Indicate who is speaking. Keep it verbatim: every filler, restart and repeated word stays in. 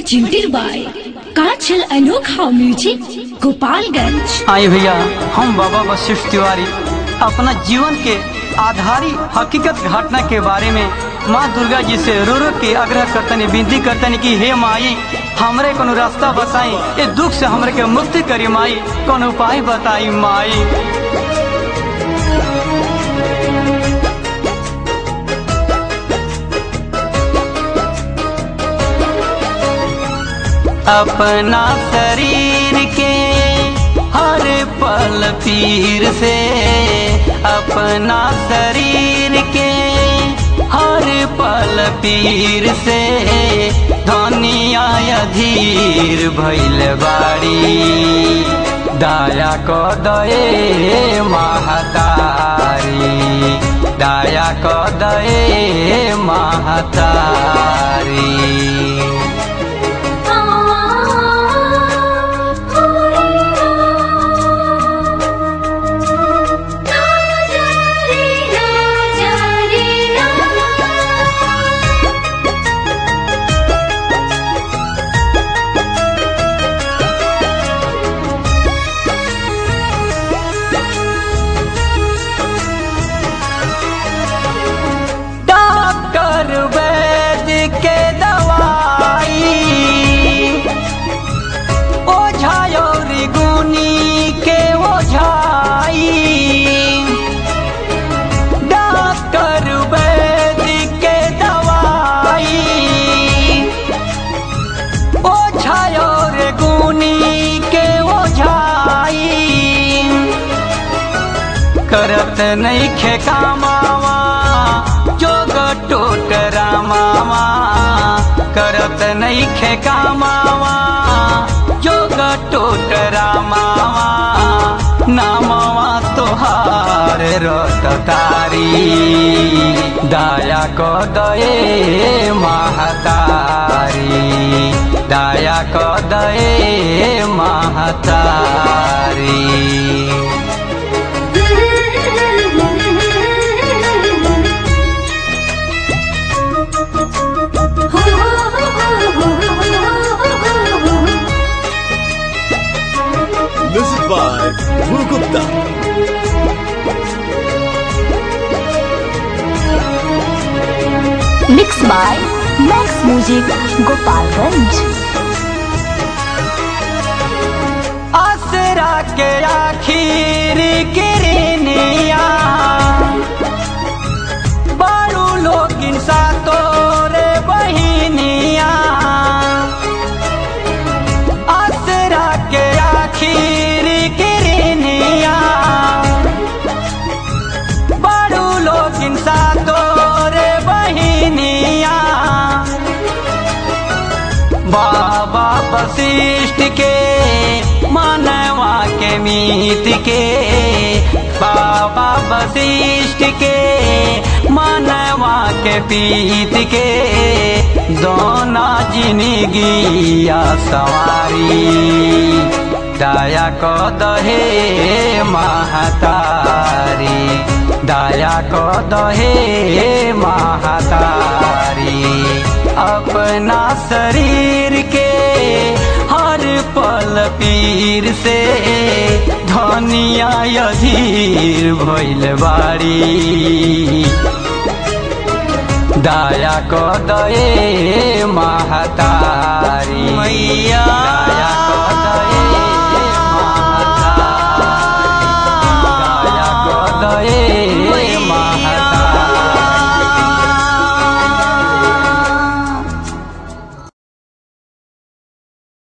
Speaker 1: presented by कांचल अनोखा music Gopalganj.
Speaker 2: आए भैया, हम बाबा वशिष्ठ तिवारी अपना जीवन के आधारी हकीकत घटना के बारे में माँ दुर्गा जी से रो रो के आग्रह करतनी, विनती करतनी कि हे माई हमरे कोनो रास्ता बताई, ये दुख से हमरे के मुक्ति करी माई, कौन उपाय बताई माई। अपना शरीर के हर पल पीर से, अपना शरीर के हर पल पीर से दुनिया अधीर भइल बाड़ी, दया को दए महतारी, दया को दए महतारी। करत नहीं खे कामावा जोग टोटरा मावा, करत नहीं खे कामावा जोग टोटरा मावा, नामवा तोहार रत तारी, दया को दए महतारी, दया को दए महतारी।
Speaker 3: Music by Dhruv Gupta.
Speaker 1: Mixed by Max Music Gopalganj.
Speaker 2: आसरा के आखिर किरनिया बारू लोग इंसा तोरे बहिनिया, आसरा के आखिर किरनिया बारू लोग इंसा तोरे बहिनिया। बाबा वशिष्ठ के मानवा के मीत के, बाबा वशिष्ठ के मानवा के पीत के, दोनों जिंदगिया सवारी, दया को दहे महतारी, दया को दहे महतारी। अपना शरीर के हर पल पीर से दुनिया अधीर भइल बाड़ी, दया को दए महतारी मैया।